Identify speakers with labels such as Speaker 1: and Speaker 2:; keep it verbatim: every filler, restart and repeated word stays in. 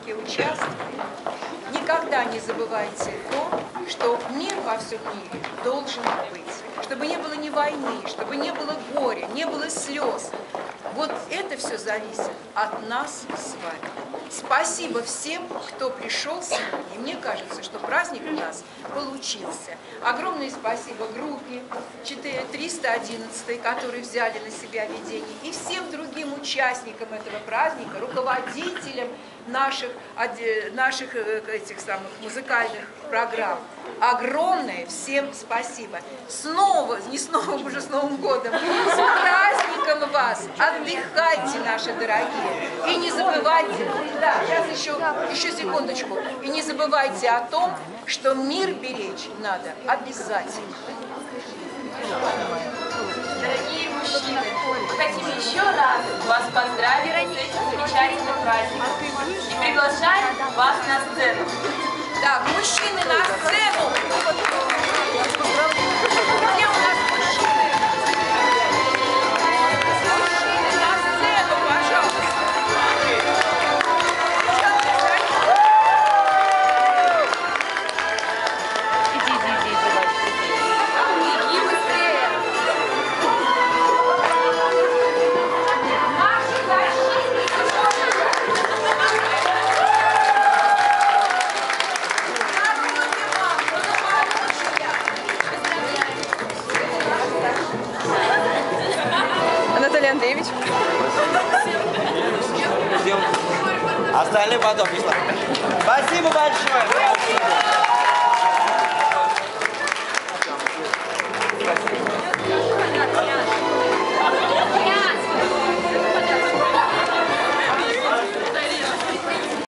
Speaker 1: празднике участвует, никогда не забывайте то, что мир во всем мире должен быть. Чтобы не было ни войны, чтобы не было горя, не было слез. Вот это все зависит от нас с вами. Спасибо всем, кто пришел сегодня. И мне кажется, что праздник у нас получился. Огромное спасибо группе триста одиннадцать, которые взяли на себя ведение, и всем другим участникам этого праздника, руководителям наших, наших этих самых музыкальных программ. Огромное всем спасибо. Снова, не снова, уже с Новым годом, с праздником вас! Отдыхайте, наши дорогие. И не забывайте, да, сейчас еще, еще секундочку. И не забывайте о том, что мир беречь надо обязательно.
Speaker 2: Дорогие мужчины, мы хотим еще раз вас поздравить с этим замечательным праздником и приглашаем вас на сцену.
Speaker 1: Так, мужчины на сцену! Где у нас мужчины? Мужчины на сцену, пожалуйста!
Speaker 3: Иди, иди, иди, давай.
Speaker 1: Беги быстрее! Наши защитники!
Speaker 3: Анатолий Андреевич.
Speaker 4: Остальные потом. Спасибо большое.